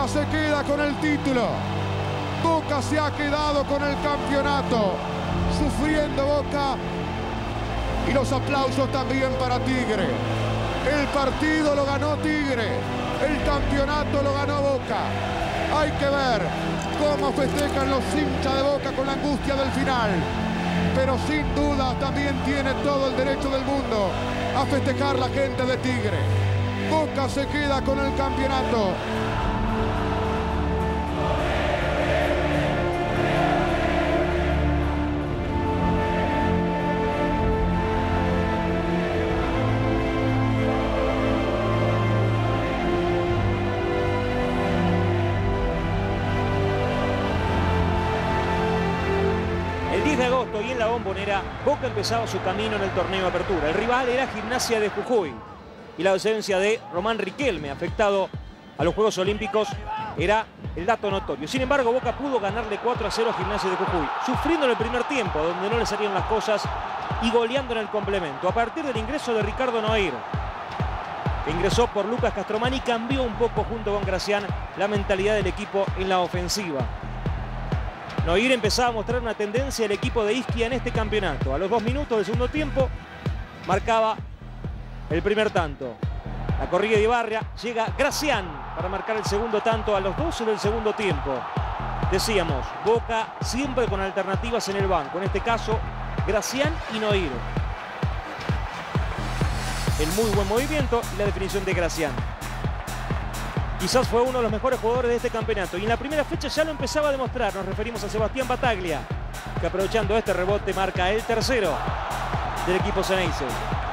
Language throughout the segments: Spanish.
Boca se queda con el título. Boca se ha quedado con el campeonato. Sufriendo Boca. Y los aplausos también para Tigre. El partido lo ganó Tigre. El campeonato lo ganó Boca. Hay que ver cómo festejan los hinchas de Boca con la angustia del final. Pero sin duda también tiene todo el derecho del mundo a festejar la gente de Tigre. Boca se queda con el campeonato. El 10 de agosto y en la Bombonera, Boca empezaba su camino en el torneo de apertura. El rival era Gimnasia de Jujuy. Y la ausencia de Román Riquelme, afectado a los Juegos Olímpicos, era el dato notorio. Sin embargo, Boca pudo ganarle 4-0 a Gimnasia de Jujuy, sufriendo en el primer tiempo, donde no le salieron las cosas, y goleando en el complemento. A partir del ingreso de Ricardo Noir, que ingresó por Lucas Castromani, cambió un poco junto con Gracián la mentalidad del equipo en la ofensiva. Noir empezaba a mostrar una tendencia del equipo de Ischia en este campeonato. A los 2 minutos del segundo tiempo marcaba el primer tanto. La corrida de Ibarria, llega Gracián para marcar el segundo tanto a los 12 del segundo tiempo. Decíamos, Boca siempre con alternativas en el banco. En este caso, Gracián y Noir. El muy buen movimiento y la definición de Gracián. Quizás fue uno de los mejores jugadores de este campeonato. Y en la primera fecha ya lo empezaba a demostrar. Nos referimos a Sebastián Bataglia, que aprovechando este rebote marca el tercero del equipo Ceneice.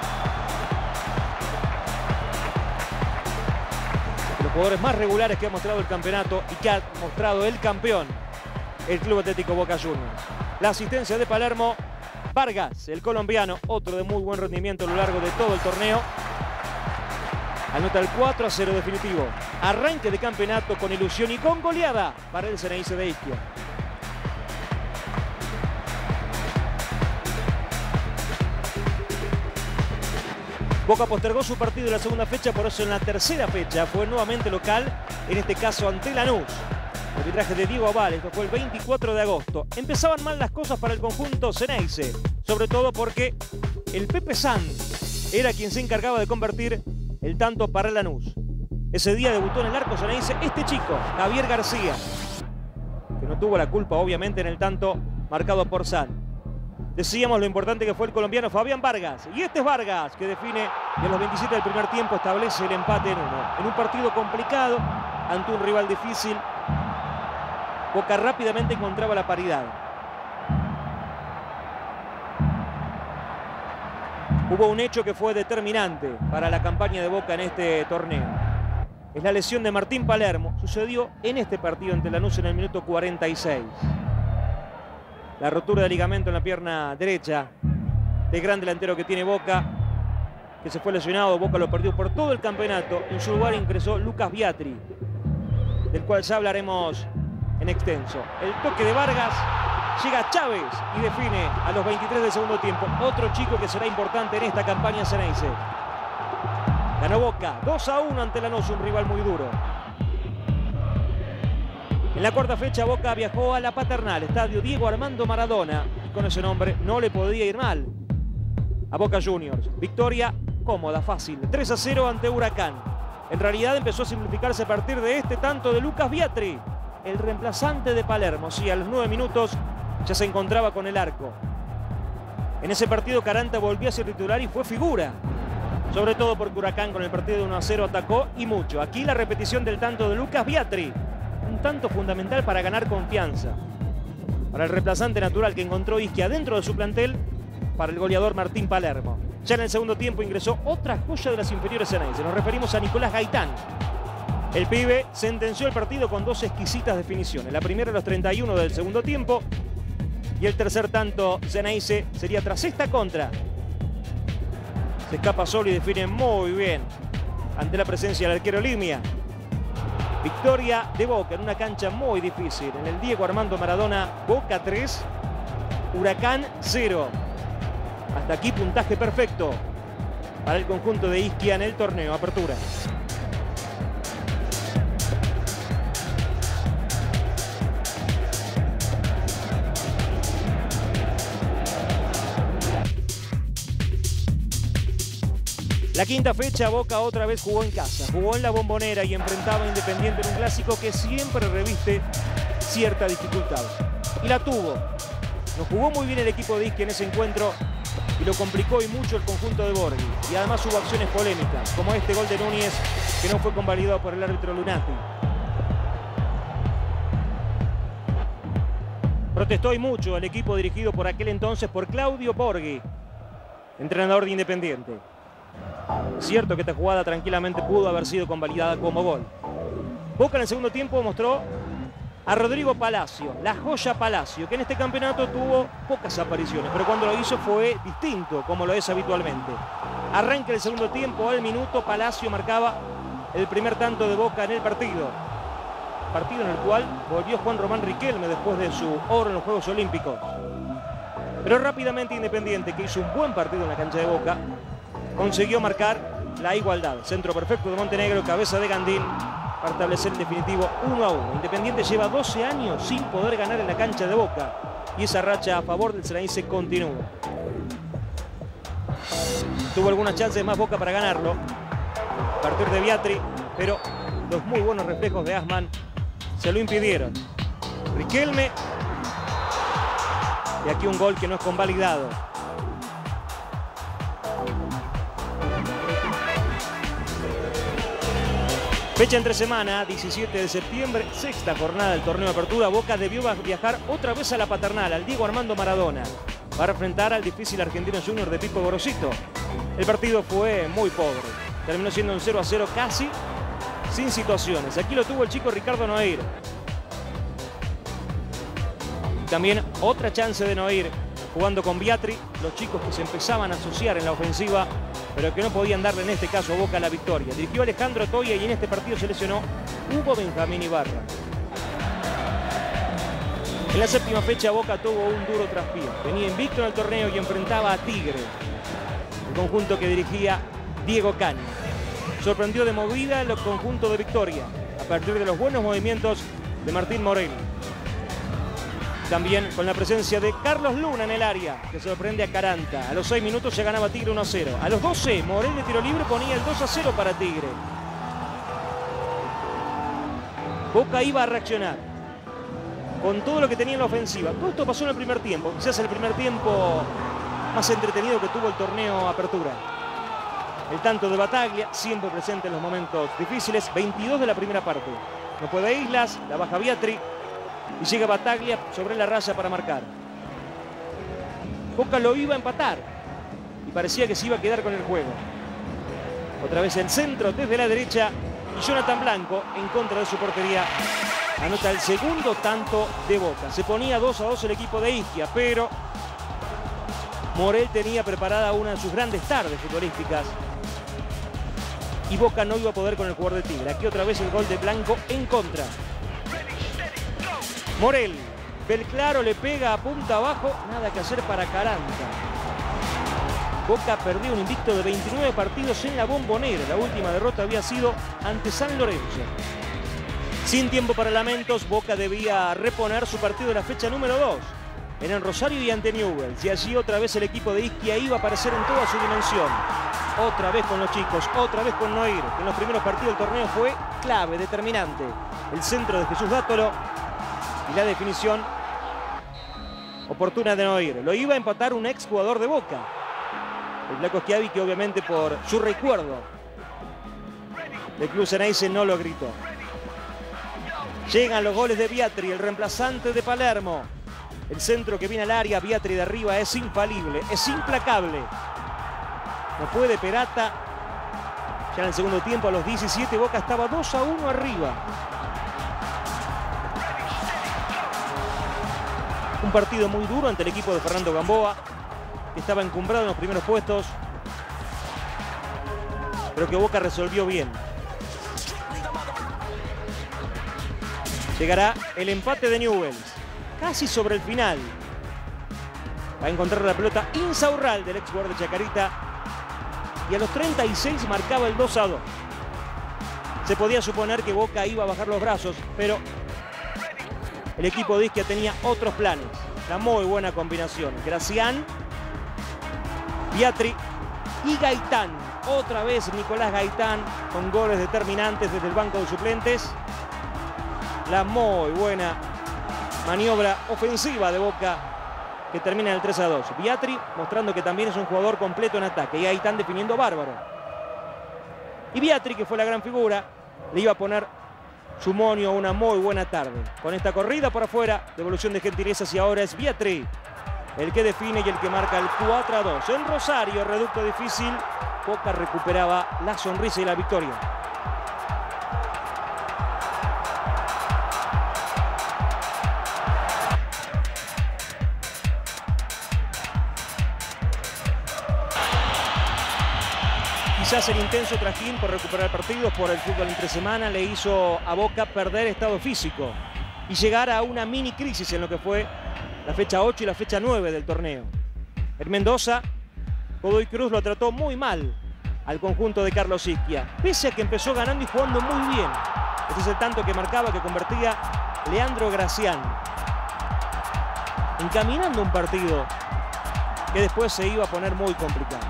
Los jugadores más regulares que ha mostrado el campeonato y que ha mostrado el campeón, el Club Atlético Boca Juniors. La asistencia de Palermo, Vargas, el colombiano, otro de muy buen rendimiento a lo largo de todo el torneo. Anota el 4-0 definitivo. Arranque de campeonato con ilusión y con goleada para el Ceneice de Ischia. Boca postergó su partido en la segunda fecha, por eso en la tercera fecha fue nuevamente local, en este caso ante Lanús. El arbitraje de Diego Aval, esto fue el 24 de agosto. Empezaban mal las cosas para el conjunto Ceneice, sobre todo porque el Pepe San era quien se encargaba de convertir el tanto para Lanús. Ese día debutó en el arco Ceneice este chico, Javier García, que no tuvo la culpa obviamente en el tanto marcado por San. Decíamos lo importante que fue el colombiano Fabián Vargas. Y este es Vargas que define y a los 27 del primer tiempo establece el empate en 1. En un partido complicado, ante un rival difícil, Boca rápidamente encontraba la paridad. Hubo un hecho que fue determinante para la campaña de Boca en este torneo. Es la lesión de Martín Palermo. Sucedió en este partido ante Lanús en el minuto 46. La rotura de ligamento en la pierna derecha del gran delantero que tiene Boca, que se fue lesionado. Boca lo perdió por todo el campeonato. En su lugar ingresó Lucas Biatri, del cual ya hablaremos en extenso. El toque de Vargas, llega Chávez y define a los 23 del segundo tiempo. Otro chico que será importante en esta campaña Ceneice. Ganó Boca 2-1 ante Lanús, un rival muy duro. En la cuarta fecha Boca viajó a La Paternal, estadio Diego Armando Maradona, y con ese nombre no le podía ir mal a Boca Juniors. Victoria cómoda, fácil, 3-0 ante Huracán. En realidad empezó a simplificarse a partir de este tanto de Lucas Biatri, el reemplazante de Palermo. Sí, a los 9 minutos ya se encontraba con el arco. En ese partido Caranta volvió a ser titular y fue figura, sobre todo porque Huracán con el partido de 1-0 atacó y mucho. Aquí la repetición del tanto de Lucas Biatri, un tanto fundamental para ganar confianza para el reemplazante natural que encontró Ischia dentro de su plantel, para el goleador Martín Palermo. Ya en el segundo tiempo ingresó otra joya de las inferiores Ceneice. Nos referimos a Nicolás Gaitán. El pibe sentenció el partido con 2 exquisitas definiciones. La primera a los 31 del segundo tiempo y el tercer tanto Ceneice sería tras esta contra. Se escapa solo y define muy bien ante la presencia del arquero Limia. Victoria de Boca en una cancha muy difícil. En el Diego Armando Maradona, Boca 3, Huracán 0. Hasta aquí puntaje perfecto para el conjunto de Ischia en el torneo Apertura. La quinta fecha, Boca otra vez jugó en casa, jugó en la Bombonera y enfrentaba a Independiente en un clásico que siempre reviste cierta dificultad. Y la tuvo. No jugó muy bien el equipo de Isquia en ese encuentro y lo complicó y mucho el conjunto de Borghi. Y además hubo acciones polémicas, como este gol de Núñez que no fue convalidado por el árbitro Lunati. Protestó y mucho el equipo dirigido por aquel entonces por Claudio Borghi, entrenador de Independiente. Es cierto que esta jugada tranquilamente pudo haber sido convalidada como gol. Boca en el segundo tiempo mostró a Rodrigo Palacio, la joya Palacio, que en este campeonato tuvo pocas apariciones, pero cuando lo hizo fue distinto, como lo es habitualmente. Arranca el segundo tiempo, al minuto, Palacio marcaba el primer tanto de Boca en el partido. Partido en el cual volvió Juan Román Riquelme después de su oro en los Juegos Olímpicos. Pero rápidamente Independiente, que hizo un buen partido en la cancha de Boca, consiguió marcar la igualdad. Centro perfecto de Montenegro, cabeza de Gandín, para establecer el definitivo 1-1. Independiente lleva 12 años sin poder ganar en la cancha de Boca y esa racha a favor del Ceneice continúa. Tuvo algunas chances más Boca para ganarlo a partir de Biatri, pero los muy buenos reflejos de Asman se lo impidieron. Riquelme, y aquí un gol que no es convalidado. Fecha entre semana, 17 de septiembre, sexta jornada del torneo de apertura. Boca debió viajar otra vez a la Paternal, al Diego Armando Maradona, para enfrentar al difícil Argentino Junior de Pipo Gorosito. El partido fue muy pobre, terminó siendo un 0-0 casi sin situaciones. Aquí lo tuvo el chico Ricardo Noir. También otra chance de Noir jugando con Biatri, los chicos que se empezaban a asociar en la ofensiva, pero que no podían darle en este caso a Boca la victoria. Dirigió Alejandro Toya y en este partido se lesionó Hugo Benjamín Ibarra. En la séptima fecha Boca tuvo un duro traspié. Venía invicto en el torneo y enfrentaba a Tigre, el conjunto que dirigía Diego Caña. Sorprendió de movida el conjunto de Victoria, a partir de los buenos movimientos de Martín Morel. También con la presencia de Carlos Luna en el área, que sorprende a Caranta. A los 6 minutos ya ganaba Tigre 1-0. A los 12, Morel de tiro libre ponía el 2-0 para Tigre. Boca iba a reaccionar con todo lo que tenía en la ofensiva. Todo esto pasó en el primer tiempo, quizás el primer tiempo más entretenido que tuvo el torneo Apertura. El tanto de Bataglia, siempre presente en los momentos difíciles, 22 de la primera parte. No puede Islas, la baja Biatri. Y llega Bataglia sobre la raya para marcar. Boca lo iba a empatar y parecía que se iba a quedar con el juego. Otra vez el centro desde la derecha y Jonathan Blanco en contra de su portería anota el segundo tanto de Boca. Se ponía 2-2 el equipo de Isquia, pero Morel tenía preparada una de sus grandes tardes futbolísticas y Boca no iba a poder con el jugador de Tigre. Aquí otra vez el gol de Blanco en contra. Morel, Belclaro le pega a punta abajo, nada que hacer para Caranta. Boca perdió un invicto de 29 partidos en la Bombonera. La última derrota había sido ante San Lorenzo. Sin tiempo para lamentos, Boca debía reponer su partido de la fecha número 2. Era en Rosario y ante Newell's. Y allí otra vez el equipo de Isquia iba a aparecer en toda su dimensión. Otra vez con los chicos, otra vez con Noir, que en los primeros partidos del torneo fue clave, determinante. El centro de Jesús Dátolo y la definición oportuna de Noir. Lo iba a empatar un ex jugador de Boca, el Flaco Schiavi, que obviamente por su recuerdo del club Ceneice no lo gritó. Llegan los goles de Biatri, el reemplazante de Palermo. El centro que viene al área, Biatri de arriba, es infalible, es implacable. No puede Perata. Ya en el segundo tiempo, a los 17, Boca estaba 2-1 arriba. Un partido muy duro ante el equipo de Fernando Gamboa, que estaba encumbrado en los primeros puestos, pero que Boca resolvió bien. Llegará el empate de Newell's, casi sobre el final. Va a encontrar la pelota Insaurral del ex jugador de Chacarita, y a los 36 marcaba el 2-2. Se podía suponer que Boca iba a bajar los brazos, pero el equipo de Isquia tenía otros planes. Una muy buena combinación. Gracián, Biatri y Gaitán. otra vez Nicolás Gaitán con goles determinantes desde el banco de suplentes. La muy buena maniobra ofensiva de Boca que termina en el 3-2. Biatri mostrando que también es un jugador completo en ataque y Gaitán definiendo bárbaro. Y Biatri, que fue la gran figura, le iba a poner su monio una muy buena tarde. Con esta corrida por afuera, devolución de gentilezas y ahora es Biatri el que define y el que marca el 4-2. En Rosario, reducto difícil, Boca recuperaba la sonrisa y la victoria. Quizás el intenso trajín por recuperar partidos por el fútbol entre semana le hizo a Boca perder estado físico y llegar a una mini crisis en lo que fue la fecha 8 y la fecha 9 del torneo. En Mendoza, Godoy Cruz lo trató muy mal al conjunto de Carlos Ischia, pese a que empezó ganando y jugando muy bien. Este es el tanto que marcaba, que convertía Leandro Gracián, encaminando un partido que después se iba a poner muy complicado.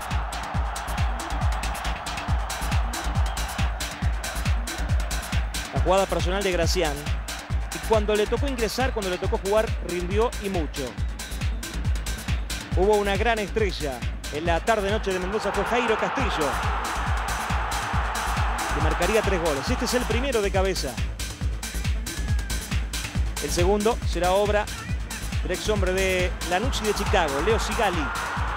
La jugada personal de Gracián, y cuando le tocó ingresar, cuando le tocó jugar, rindió y mucho. Hubo una gran estrella en la tarde-noche de Mendoza, fue Jairo Castillo, que marcaría 3 goles. Este es el primero de cabeza. El segundo será obra del ex hombre de Lanús y de Chicago, Leo Sigali.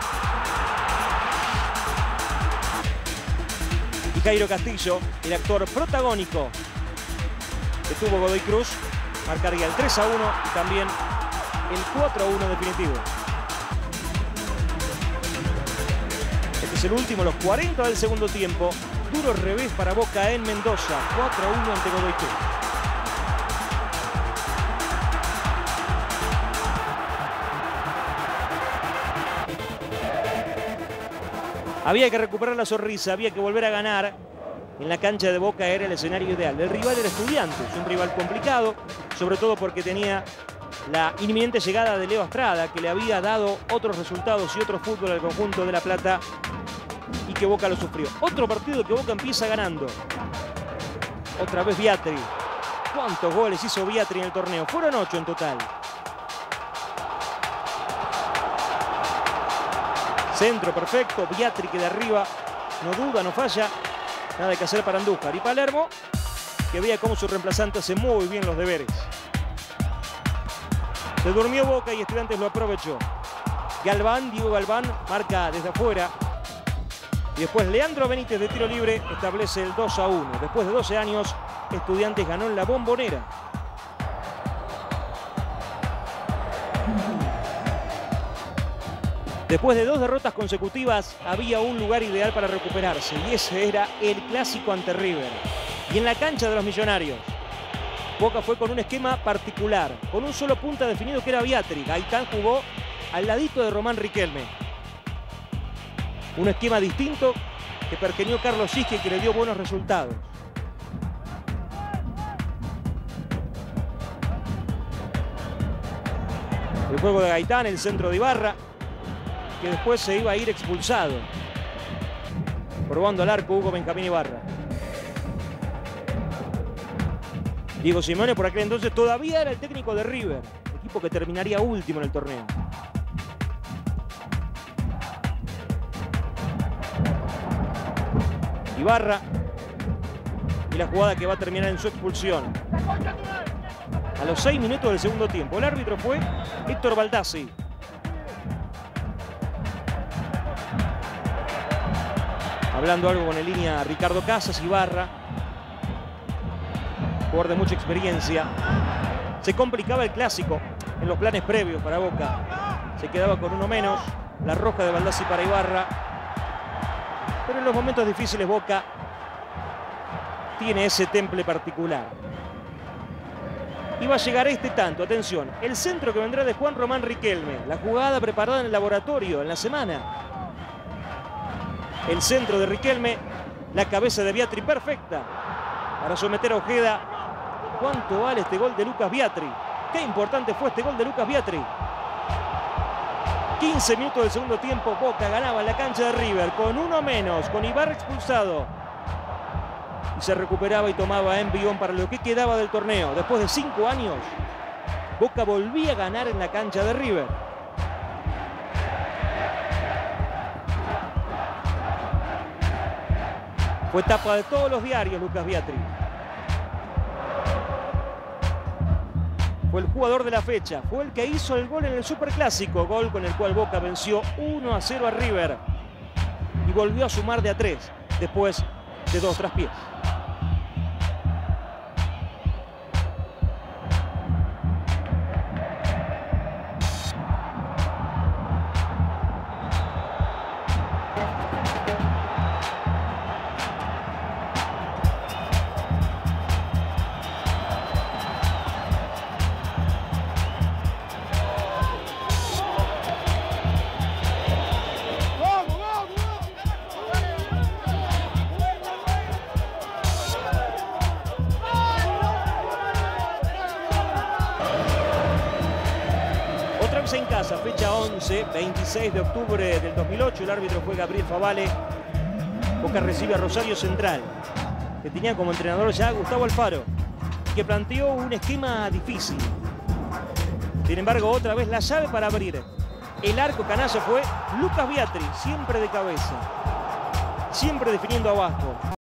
Y Jairo Castillo, el actor protagónico que tuvo Godoy Cruz, marcaría el 3-1 y también el 4-1 definitivo. Este es el último, los 40 del segundo tiempo. Duro revés para Boca en Mendoza, 4-1 ante Godoy Cruz. Había que recuperar la sonrisa, había que volver a ganar. En la cancha de Boca era el escenario ideal. El rival era Estudiantes, un rival complicado, sobre todo porque tenía la inminente llegada de Leo Astrada, que le había dado otros resultados y otro fútbol al conjunto de La Plata y que Boca lo sufrió. Otro partido que Boca empieza ganando. Otra vez Biatri. ¿Cuántos goles hizo Biatri en el torneo? Fueron 8 en total. Centro perfecto, Biatri que de arriba no duda, no falla. Nada que hacer para Andújar. Y Palermo, que veía cómo su reemplazante hace muy bien los deberes. Se durmió Boca y Estudiantes lo aprovechó. Galván, Diego Galván, marca desde afuera. Y después Leandro Benítez de tiro libre establece el 2-1. Después de 12 años, Estudiantes ganó en la Bombonera. Después de 2 derrotas consecutivas, había un lugar ideal para recuperarse y ese era el clásico ante River. Y en la cancha de los Millonarios, Boca fue con un esquema particular, con un solo punta definido que era Biatri. Gaitán jugó al ladito de Román Riquelme. Un esquema distinto que pergeñó Carlos Ischia y que le dio buenos resultados. El juego de Gaitán, el centro de Ibarra, que después se iba a ir expulsado. Probando al arco Hugo Benjamín Ibarra. Diego Simeone por aquel entonces todavía era el técnico de River, equipo que terminaría último en el torneo. Ibarra y la jugada que va a terminar en su expulsión. A los 6 minutos del segundo tiempo. El árbitro fue Héctor Baldassi. Hablando algo con en línea Ricardo Casas. Ibarra, jugador de mucha experiencia. Se complicaba el clásico en los planes previos para Boca. Se quedaba con uno menos. La roja de Baldassi para Ibarra. Pero en los momentos difíciles Boca tiene ese temple particular. Y va a llegar este tanto, atención, el centro que vendrá de Juan Román Riquelme. La jugada preparada en el laboratorio en la semana. El centro de Riquelme, la cabeza de Biatri perfecta para someter a Ojeda. ¿Cuánto vale este gol de Lucas Biatri? Qué importante fue este gol de Lucas Biatri. 15 minutos del segundo tiempo, Boca ganaba en la cancha de River con uno menos, con Ibarra expulsado. Y se recuperaba y tomaba envión para lo que quedaba del torneo. Después de 5 años, Boca volvía a ganar en la cancha de River. Fue tapa de todos los diarios Lucas Biatri. Fue el jugador de la fecha, fue el que hizo el gol en el Superclásico, gol con el cual Boca venció 1-0 a River y volvió a sumar de a 3 después de 2 traspiés. En casa, fecha 11, 26 de octubre del 2008, el árbitro fue Gabriel Favale. Boca recibe a Rosario Central, que tenía como entrenador ya a Gustavo Alfaro, que planteó un esquema difícil. Sin embargo, otra vez la llave para abrir el arco canalla fue Lucas Biatri, siempre de cabeza, siempre definiendo abajo.